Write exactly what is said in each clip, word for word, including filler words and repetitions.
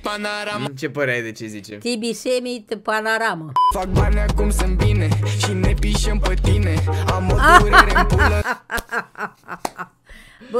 Panorama. Ce părere ai de ce zice? Tibi Semi Panorama. Fac bani acum, sunt bine și ne pișem pe tine. Am o durere în pulă. Bă!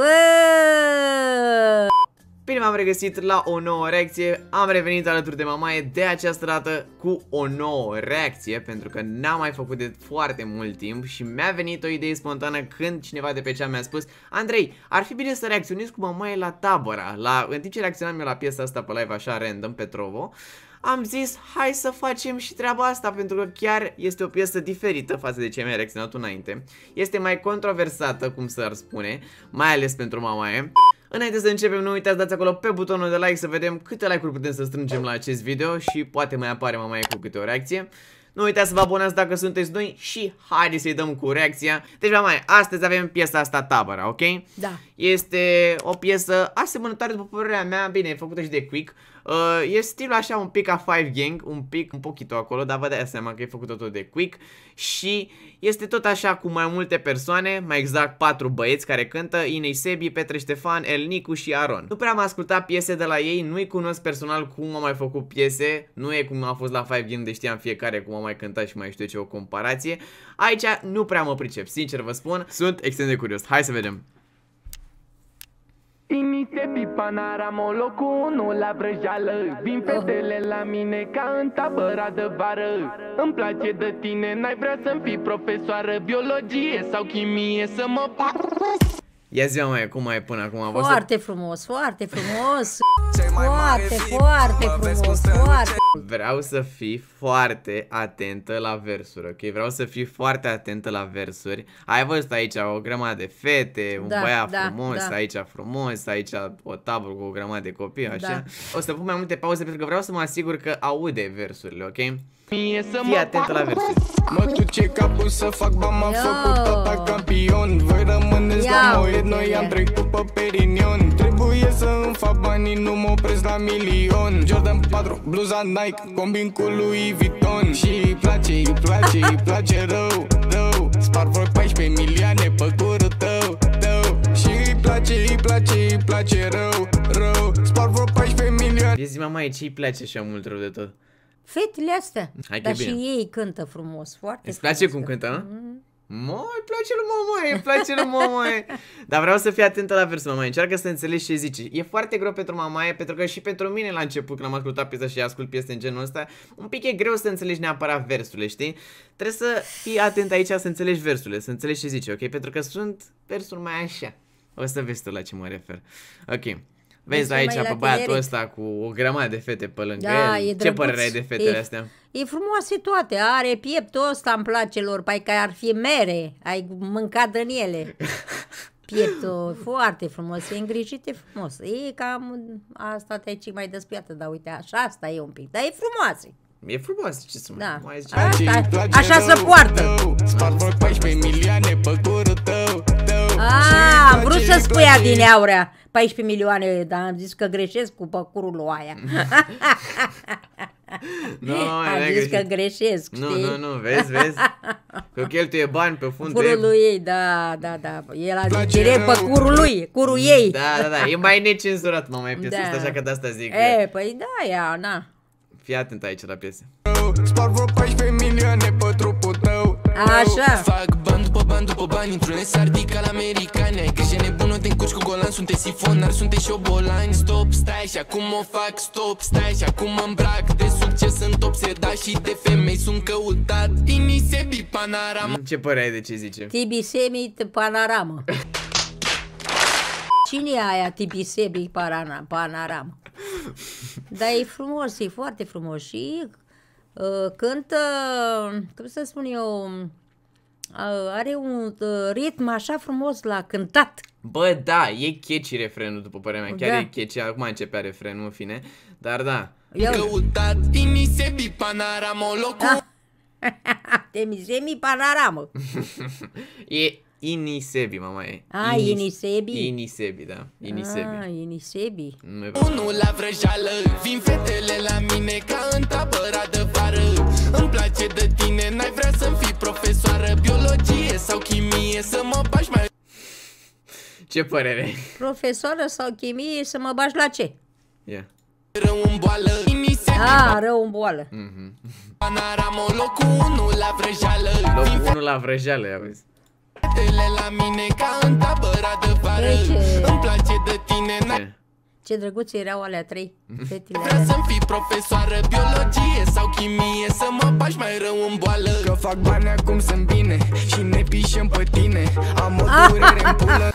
Bine, m-am regăsit la o nouă reacție. Am revenit alături de mamaie de această dată cu o nouă reacție, pentru că n-am mai făcut de foarte mult timp și mi-a venit o idee spontană când cineva de pe cea mi-a spus: Andrei, ar fi bine să reacționezi cu mamaie la Tabăra. La... În timp ce reacționam eu la piesa asta pe live așa random pe Trovo, am zis hai să facem și treaba asta, pentru că chiar este o piesă diferită față de ce mi-a reacționat înainte. Este mai controversată, cum s-ar spune, mai ales pentru mamaie. Înainte să începem, nu uitați, dați acolo pe butonul de like să vedem câte like-uri putem să strângem la acest video și poate mai apare mamaie cu câte o reacție. Nu uitați să vă abonați dacă sunteți noi și haideți să-i dăm cu reacția. Deci, mamaie, astăzi avem piesa asta Tabăra, ok? Da. Este o piesă asemănătoare, după părerea mea, bine, e făcută și de Quick. Uh, e stilul așa un pic a Five Gang, un pic, un pochito acolo, dar vă dați seama că e făcută tot de Quick. Și este tot așa cu mai multe persoane, mai exact patru băieți care cântă: Inei Sebi, Petre Ștefan, El Nicu și Aron. Nu prea am ascultat piese de la ei, nu-i cunosc personal cum au mai făcut piese, nu e cum a fost la Five Gang de știam fiecare cum au mai cântat și mai știu ce, o comparație. Aici nu prea mă pricep, sincer vă spun, sunt extrem de curios. Hai să vedem. Inisebi Panorama, locul unu la vrăjeală. Vin fetele la mine ca în tabăra de vară. Îmi place de tine, n-ai vrea să-mi fii profesoară biologie sau chimie, să mă... Ia zi, mamaie, cum ai până acum? Foarte frumos, foarte frumos. Foarte, foarte frumos, foarte. Vreau să fii foarte atentă la versuri, ok? Vreau să fii foarte atentă la versuri. Ai văzut aici o grămadă de fete, un da, băiat da, frumos, da. Aici frumos, aici o tabără cu o grămadă de copii, așa. Da. O să pun mai multe pauze pentru că vreau să mă asigur că aude versurile, ok? Fii atentă la versuri. Mă duce capul să fac bani, m-am făcut tata campion. Voi rămâneți la moed, noi am trecut pe Perignon. Trebuie să îmi fac banii, nu mă opresc la milion. Jordan patru, bluza Nike, combin cu Louis Vuitton. Și îi place, îi place, îi place rău, rău. Spar vreo paisprezece milioane pe curul tău, tău. Și îi place, îi place, îi place rău, rău. Spar vreo paisprezece milioane. Zi, mamaie, ce-i place așa mult rău de tot? Fetele astea. Hai, dar și ei cântă frumos, foarte. Îți place cum cântă, nu? Mm. Măi, îi place lui mamaie, îi place lui mamaie. Dar vreau să fii atentă la versul, mamaie. Încearcă să înțelegi ce zici. E foarte greu pentru mamaie, pentru că și pentru mine la început, când am ascultat piesa și ascult piese în genul ăsta, un pic e greu să înțelegi neapărat versurile, știi? Trebuie să fii atent aici să înțelegi versurile, să înțelegi ce zici, ok? Pentru că sunt versuri mai așa. O să vezi tu la ce mă refer. Ok. Vezi aici pe băiatul ăsta cu o grămadă de fete pe lângă da, el. Ce părere ai de fetele e, astea? E frumoase toate, are pieptul ăsta, îmi place lor, pai că ar fi mere, ai mâncat din ele. Pieptul foarte frumos, e îngrijit, e frumos. E cam, asta te-ai cei mai despiată, dar uite, așa asta e un pic, dar e frumoasă. E frumoasă, ce să da. mai zici? Asta, așa se poartă. Spar vreo paisprezece milioane pe curul tău, tău. A, am vrut să spui din aurea paisprezece milioane, dar am zis că greșesc cu păcurul lui aia. No, am zis că greșesc, nu, știi? Nu, nu, vezi, vezi? Că cheltuie bani pe fundul curul lui ei, da, da, da. El a zis direct pe curul lui, curul ei. Da, da, da, e mai necenzurat, mama, e piesa asta, așa că de asta zic. E, păi da, ea, na. Fii atent aici la piese. Spar vreo paisprezece milioane pe trupul tău. Așa. Fac bani după bani după bani, într-un sardic al americane. Ai grijă nebună, te încuci cu golan, sunteți sifonar, sunteți șobolani. Stop, stai și acum o fac, stop, stai și acum mă îmbrac. De succes sunt obsedat și de femei sunt căutat. Inisebi Panorama. Ce părere ai de ce zice? Tibi Semi Panorama. Cine e aia Tibi Semi Panorama? Dar e frumos, e foarte frumos și uh, cântă, cum să spun eu, uh, are un uh, ritm așa frumos la cântat. Bă, da, e catchy refrenul, după părerea mea, chiar da. e catchy, acum începea refrenul, în fine, dar da. Căutat, Inisebi Panorama, locul. Tibi Semi Panorama. E Inisebi, mama e. A, Inisebi? Inisebi, da. Inisebi. A, Inisebi. Unul la vrăjeală, vin fetele la mine ca în tabăra de vară. Îmi place de tine, n-ai vrea să-mi fii profesoară biologie sau chimie, să mă bagi mai... Ce părere? Profesoară sau chimie, să mă bagi la ce? Yeah. Rău în boală, Ah, rău în boală. Panorama locul unu la vrăjeală. Locul unu la vrăjeală, ia vezi. Fetele la mine ca în tabăra de vară. Ce? Îmi place de tine, n-ai Ce drăguțe erau alea trei fetile vrea alea. să-mi fii profesoară biologie sau chimie, să mă bagi mai rău în boală. Că fac bani acum sunt bine și ne pișem pe tine. Am o durere în pulă.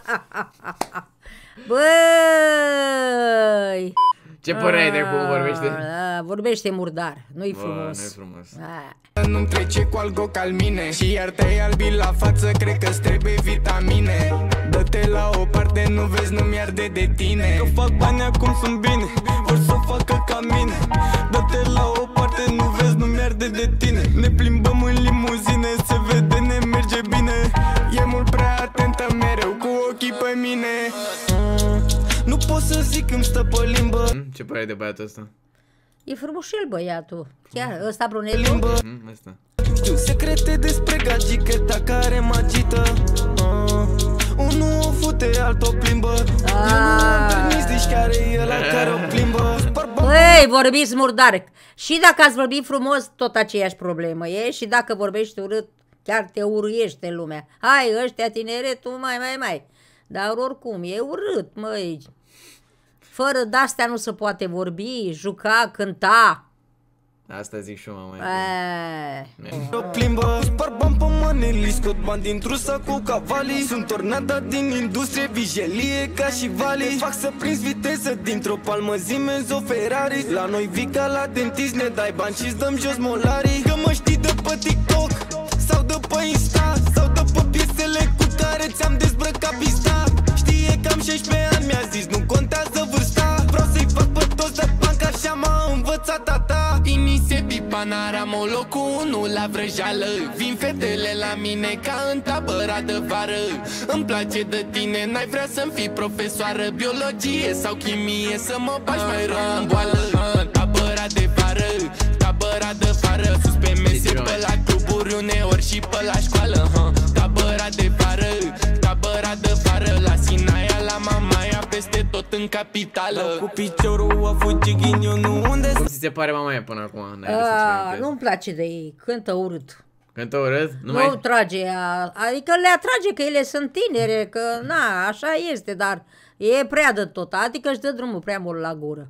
Băi! Ce părere ai de cum vorbește? A, vorbește murdar, nu-i Bă, frumos. nu-i frumos. A. Nu-mi trece cu algo al mine și iar te-ai albit la față, cred că-ți trebuie vitamine. Dă-te la o parte, nu vezi, nu-mi arde de tine. Că fac bani acum sunt bine, vor să facă ca mine. Dă-te la o parte, nu vezi, nu-mi arde de tine. Ne plimbăm în limuzine, se vede, ne merge bine. E mult prea atentă mereu, cu ochii pe mine. Nu pot să zic, îmi stă pe limbă. Ce părere ai de băiatul ăsta? E frumoșel băiatul. Chiar, ăsta brunetul. Mm, ăsta. Știu secrete despre gagică, ta care mă agită. uh, Unul o fute, altul o plimbă. Eu nu am permis, deci care e ăla care o plimbă. Băi, vorbiți murdar. Și dacă ați vorbit frumos, tot aceeași problemă e. Și dacă vorbești urât, chiar te uruiește lumea. Hai, ăștia tineretul, mai, mai, mai. Dar oricum, e urât, măi. Fără de-astea nu se poate vorbi, juca, cânta. Asta zic și eu, mama. E... O plimbă, spar bani pe maneli, scot bani din trusa cu cavalii. Sunt tornada din industrie, vijelie ca și vali. Fac să prinzi viteză dintr-o palmă, Siemens o Ferrari. La noi vii ca la dentist, ne dai bani și-ți dăm jos molarii. Că mă știi de pe TikTok sau de pe Insta, sau de pe piesele cu care ți-am dezbrăcat pista. Știe că am șaisprezece ani, mi-a zis, nu contează vârsta. Vreau să-i fac pe toți de banc, așa m-a învățat tata. Inisebi, panorama, locul unu la vrăjeală. Vin fetele la mine ca în tabăra de vară. Îmi place de tine, n-ai vrea să-mi fii profesoară biologie sau chimie, să mă bagi mai rău în boală. Tabăra de vară, tabăra de vară. Sus pe mese, pe la cluburi uneori și pe la școală. Tabăra de vară, tabăra de vară. La Sinaia, la Mamaia, peste tot în capitală. Cu piciorul a fugit ghinionul unde. Cum ți se pare mamaia până acum? Nu-mi place de ei, cântă urât. Cântă urât? Nu, Nu mai... trage, a, adică le atrage că ele sunt tinere, că na, așa este, dar e prea de tot, adică își dă drumul prea mult la gură.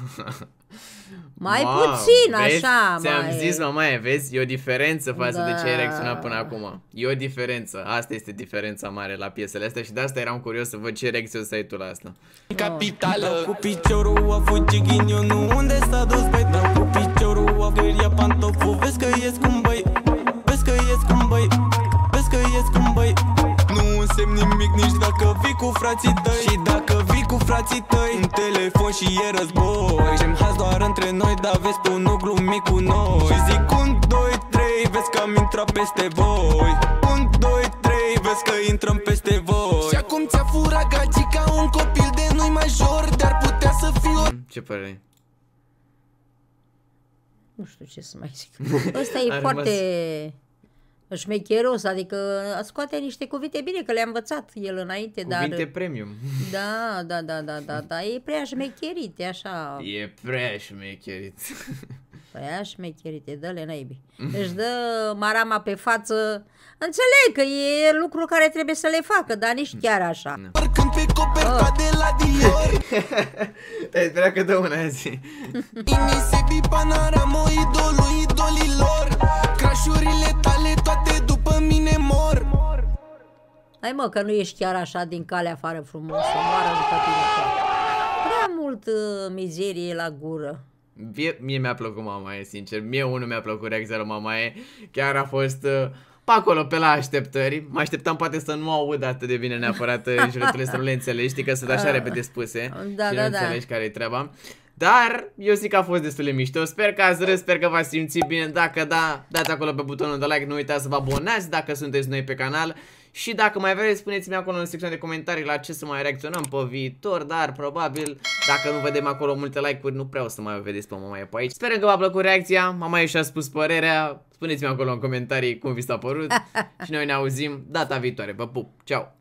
Mai Ma, puțin, vezi? așa, Ți-am mai... zis, mamaie, vezi? E o diferență față Da. de ce ai reacționat până acum. E o diferență. Asta este diferența mare la piesele astea și de asta eram curios să văd ce reacție o să ai tu la asta. Capitală. Cu piciorul a fugit ghinionul unde s-a dus, băi. Dau cu piciorul a feria pantoful. Vezi că ies cum băi, vezi că ies cum băi, vezi că ies cum băi. Nu însemn nimic nici dacă vii cu frații tăi. Și dacă vii cu frații tăi, un telefon și e război. Gem haz doar între noi, dar vezi tu nu glumi cu noi. Și zic un, doi, trei, vezi că am intrat peste voi. Un, doi, trei, vezi că intrăm peste voi. Și acum ți-a furat gagica un copil de nu-i major, dar putea să fiu. Ce părere ai? Nu știu ce să mai zic. Ăsta e A foarte șmecheros, adică scoate niște cuvinte bine, că le-a învățat el înainte, Cuvinte dar... premium. Da, da, da, da, da, da, e prea șmecherite, așa. E prea șmecherit. Prea șmecherite, dă-le naibii. Își dă marama pe față. Înțeleg că e lucru care trebuie să le facă, dar nici chiar așa. Când pe coperta de la Dior. Te sperat că dă una zi. Inisebi, panorama, idolul idolilor. Crașurile tale toate după mine mor. Hai mă, că nu ești chiar așa din calea afară frumos, să moară după tine toate. Prea mult uh, mizerie la gură. Mie, mie mi-a plăcut mamaie, sincer. Mie unul mi-a plăcut reacția la mamaie. Chiar a fost uh, pe acolo, pe la așteptări. Mă așteptam poate să nu aud atât de bine neapărat jureturile să nu le înțelegi. Știi că sunt așa repede spuse. Da, și da, nu da. înțelegi care-i treaba. Dar eu zic că a fost destul de mișto. Sper că ați râs, sper că v-ați simțit bine. Dacă da, dați acolo pe butonul de like. Nu uitați să vă abonați dacă sunteți noi pe canal. Și dacă mai vreți, spuneți-mi acolo în secțiunea de comentarii la ce să mai reacționăm pe viitor. Dar probabil, dacă nu vedem acolo multe like-uri, nu prea o să mai o vedeți pe mamaie pe aici. Sper că v-a plăcut reacția, mamaie și-a spus părerea. Spuneți-mi acolo în comentarii cum vi s-a părut. Și noi ne auzim data viitoare. Vă pup, ceau!